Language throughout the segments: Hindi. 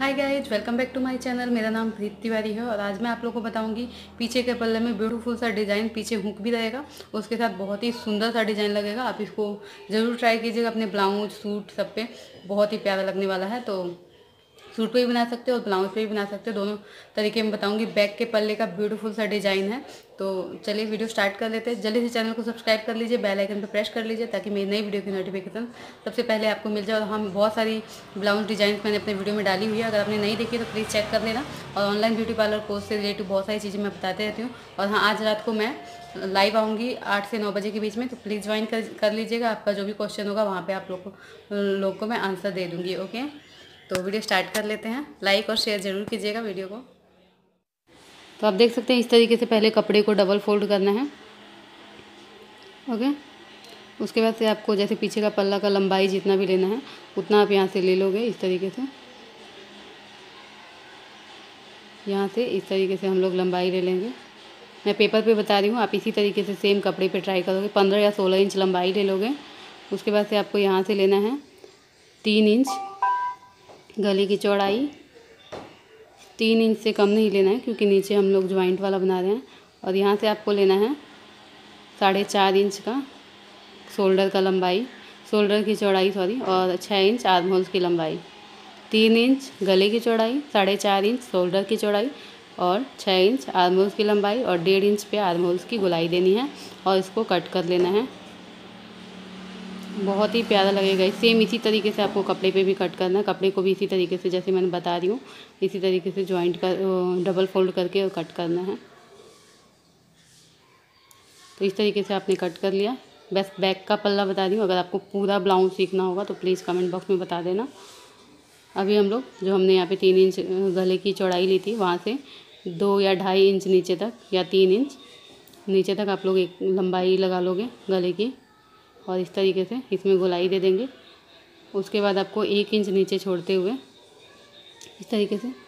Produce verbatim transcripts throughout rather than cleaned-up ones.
Hi guys, welcome back to my channel. मेरा नाम प्रीति तिवारी है और आज मैं आप लोगों को बताऊंगी पीछे के पल्ले में ब्यूटीफुल सा डिज़ाइन, पीछे हुक भी रहेगा, उसके साथ बहुत ही सुंदर सा डिज़ाइन लगेगा। आप इसको ज़रूर ट्राई कीजिएगा अपने ब्लाउज सूट सब पे, बहुत ही प्यारा लगने वाला है। तो सूट पे भी बना सकते हो और ब्लाउज पे भी बना सकते हो, दोनों तरीके में बताऊंगी। बैक के पल्ले का ब्यूटीफुल सा डिज़ाइन है। तो चलिए वीडियो स्टार्ट कर लेते हैं। जल्दी से चैनल को सब्सक्राइब कर लीजिए, बेल आइकन पर प्रेस कर लीजिए ताकि मेरी नई वीडियो की नोटिफिकेशन सबसे पहले आपको मिल जाए। और हम बहुत सारी ब्लाउज डिज़ाइन मैंने अपने वीडियो में डाली हुई है, अगर आपने नहीं देखी तो प्लीज़ चेक कर लेना। और ऑनलाइन ब्यूटी पार्लर कोर्स से रिलेटेड बहुत सारी चीज़ें मैं बताते रहती हूँ। और हाँ, आज रात को मैं लाइव आऊँगी आठ से नौ बजे के बीच में, तो प्लीज़ ज्वाइन कर कर लीजिएगा। आपका जो भी क्वेश्चन होगा वहाँ पे आप लोग को लोग को मैं आंसर दे दूँगी। ओके, तो वीडियो स्टार्ट कर लेते हैं। लाइक और शेयर ज़रूर कीजिएगा वीडियो को। तो आप देख सकते हैं इस तरीके से पहले कपड़े को डबल फोल्ड करना है। ओके, उसके बाद से आपको जैसे पीछे का पल्ला का लंबाई जितना भी लेना है उतना आप यहाँ से ले लोगे। इस तरीके से यहाँ से इस तरीके से हम लोग लंबाई ले लेंगे। मैं पेपर पे बता रही हूँ, आप इसी तरीके से सेम कपड़े पे ट्राई करोगे। पंद्रह या सोलह इंच लंबाई ले लोगे। उसके बाद से आपको यहाँ से लेना है तीन इंच गले की चौड़ाई। तीन इंच से कम नहीं लेना है क्योंकि नीचे हम लोग ज्वाइंट वाला बना रहे हैं। और यहाँ से आपको लेना है साढ़े चार इंच का शोल्डर का लंबाई, शोल्डर की चौड़ाई सॉरी, और छः इंच आर्म होल्स की लंबाई। तीन इंच गले की चौड़ाई, साढ़े चार इंच शोल्डर की चौड़ाई और छः इंच आर्म होल्स की लंबाई और डेढ़ इंच पे आर्म होल्स की गोलाई देनी है और इसको कट कर लेना है। बहुत ही प्यारा लगेगा। सेम इसी तरीके से आपको कपड़े पे भी कट करना है। कपड़े को भी इसी तरीके से जैसे मैंने बता रही हूँ इसी तरीके से जॉइंट कर डबल फोल्ड करके और कट करना है। तो इस तरीके से आपने कट कर लिया। बस बैक का पल्ला बता रही हूँ, अगर आपको पूरा ब्लाउज सीखना होगा तो प्लीज़ कमेंट बॉक्स में बता देना। अभी हम लोग जो हमने यहाँ पे तीन इंच गले की चौड़ाई ली थी वहाँ से दो या ढाई इंच नीचे तक या तीन इंच नीचे तक आप लोग एक लंबाई लगा लोगे गले की और इस तरीके से इसमें गोलाई दे देंगे। उसके बाद आपको एक इंच नीचे छोड़ते हुए इस तरीके से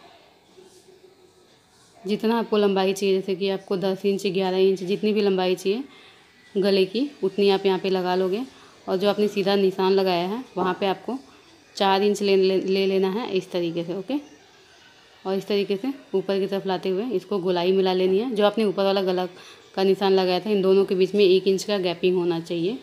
जितना आपको लंबाई चाहिए, जैसे कि आपको दस इंच ग्यारह इंच जितनी भी लंबाई चाहिए गले की उतनी आप यहाँ पे लगा लोगे। और जो आपने सीधा निशान लगाया है वहाँ पे आपको चार इंच ले, ले ले लेना है इस तरीके से। ओके, और इस तरीके से ऊपर की तरफ लाते हुए इसको गोलाई मिला लेनी है। जो आपने ऊपर वाला गला का निशान लगाया था इन दोनों के बीच में एक इंच का गैपिंग होना चाहिए।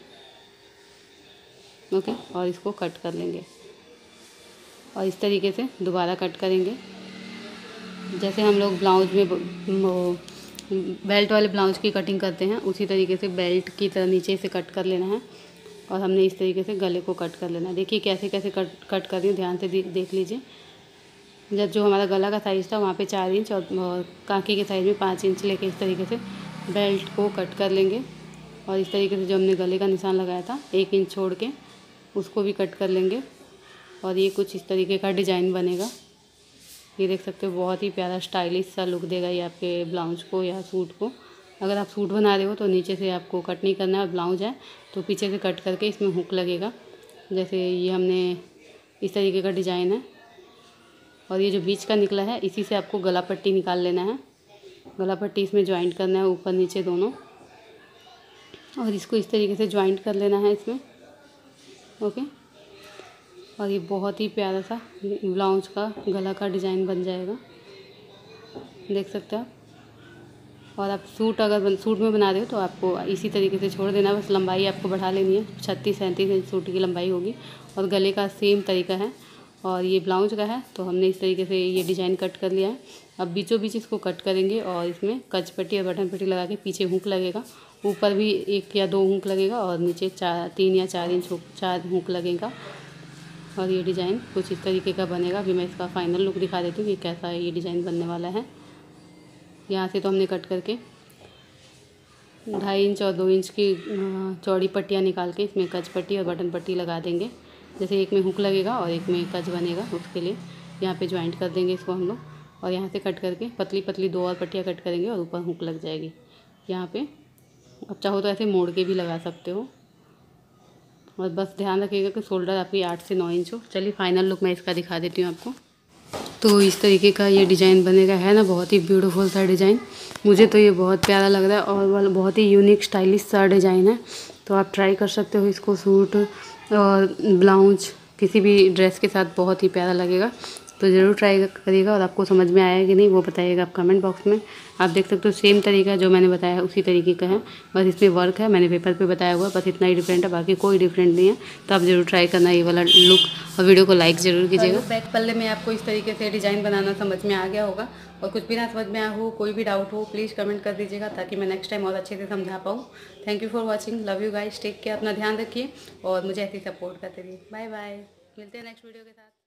ओके, और इसको कट कर लेंगे और इस तरीके से दोबारा कट करेंगे। जैसे हम लोग ब्लाउज में बेल्ट वाले ब्लाउज की कटिंग करते हैं उसी तरीके से बेल्ट की तरह नीचे से कट कर लेना है और हमने इस तरीके से गले को कट कर लेना है। देखिए कैसे कैसे कट कट कर रही हूँ, ध्यान से देख लीजिए। जब जो हमारा गला का साइज़ था वहाँ पे चार इंच और कांके के साइज़ में पाँच इंच लेके इस तरीके से बेल्ट को कट कर लेंगे। और इस तरीके से जो हमने गले का निशान लगाया था एक इंच छोड़ के उसको भी कट कर लेंगे और ये कुछ इस तरीके का डिज़ाइन बनेगा। ये देख सकते हो, बहुत ही प्यारा स्टाइलिश सा लुक देगा ये आपके ब्लाउज को या सूट को। अगर आप सूट बना रहे हो तो नीचे से आपको कट नहीं करना है और ब्लाउज है तो पीछे से कट करके इसमें हुक लगेगा। जैसे ये हमने इस तरीके का डिज़ाइन है और ये जो बीच का निकला है इसी से आपको गला पट्टी निकाल लेना है। गला पट्टी इसमें ज्वाइंट करना है ऊपर नीचे दोनों और इसको इस तरीके से ज्वाइंट कर लेना है इसमें। ओके, और ये बहुत ही प्यारा सा ब्लाउज का गला का डिज़ाइन बन जाएगा, देख सकते हो आप। और आप सूट अगर सूट में बना रहे हो तो आपको इसी तरीके से छोड़ देना, बस लंबाई आपको बढ़ा लेनी है। छत्तीस सैंतीस इंच सूट की लंबाई होगी और गले का सेम तरीका है और ये ब्लाउज का है। तो हमने इस तरीके से ये डिज़ाइन कट कर लिया है। अब बीचों बीच इसको कट करेंगे और इसमें कच पट्टी और बटन पट्टी लगा के पीछे हुक लगेगा। ऊपर भी एक या दो हुक लगेगा और नीचे चार तीन या चार इंच हुक चार हुक लगेगा और ये डिज़ाइन कुछ इस तरीके का बनेगा। अभी मैं इसका फाइनल लुक दिखा देती हूँ कि कैसा ये डिज़ाइन बनने वाला है। यहाँ से तो हमने कट करके ढाई इंच और दो इंच की चौड़ी पट्टियाँ निकाल के इसमें कच पट्टी और बटन पट्टी लगा देंगे। जैसे एक में हुक लगेगा और एक में कच बनेगा, उसके लिए यहाँ पे ज्वाइंट कर देंगे इसको हम लोग। और यहाँ से कट करके पतली पतली दो और पट्टियाँ कट करेंगे और ऊपर हुक लग जाएगी यहाँ पे। अब चाहो तो ऐसे मोड़ के भी लगा सकते हो और बस ध्यान रखिएगा कि शोल्डर आपकी आठ से नौ इंच हो। चलिए फाइनल लुक मैं इसका दिखा देती हूँ आपको। तो इस तरीके का ये डिज़ाइन बनेगा, है ना, बहुत ही ब्यूटीफुल सा डिज़ाइन। मुझे तो ये बहुत प्यारा लग रहा है और बहुत ही यूनिक स्टाइलिश सा डिज़ाइन है। तो आप ट्राई कर सकते हो इसको सूट और ब्लाउज किसी भी ड्रेस के साथ, बहुत ही प्यारा लगेगा। तो ज़रूर ट्राई करिएगा और आपको समझ में आया कि नहीं वो बताइएगा आप कमेंट बॉक्स में। आप देख सकते हो सेम तरीका जो मैंने बताया है उसी तरीके का है, बस इसमें वर्क है, मैंने पेपर पे बताया हुआ, बस इतना ही डिफरेंट है, बाकी कोई डिफरेंट नहीं है। तो आप ज़रूर ट्राई करना ये वाला लुक और वीडियो को लाइक ज़रूर कीजिएगा। बैक पल्ले में आपको इस तरीके से डिज़ाइन बनाना समझ में आ गया होगा, और कुछ भी ना समझ में आया हो, कोई भी डाउट हो, प्लीज़ कमेंट कर दीजिएगा ताकि मैं नेक्स्ट टाइम और अच्छे से समझा पाऊँ। Thank you for watching, love you guys, take care, अपना ध्यान रखिए और मुझे ऐसे ही सपोर्ट करते रहिए। बाय बाय, मिलते हैं नेक्स्ट वीडियो के साथ।